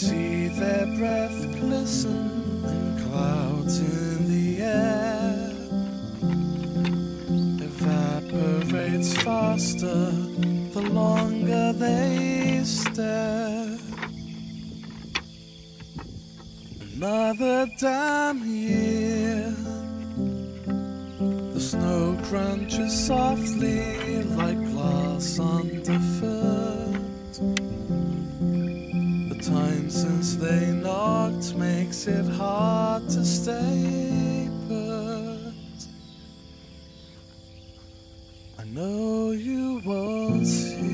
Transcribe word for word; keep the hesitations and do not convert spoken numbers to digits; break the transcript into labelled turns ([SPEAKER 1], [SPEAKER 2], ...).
[SPEAKER 1] see their breath glisten in clouds in the air. Evaporates faster the longer they stare. Another damn year. The snow crunches softly like glass underfoot. The time since they knocked makes it hard to stay put. I know you won't see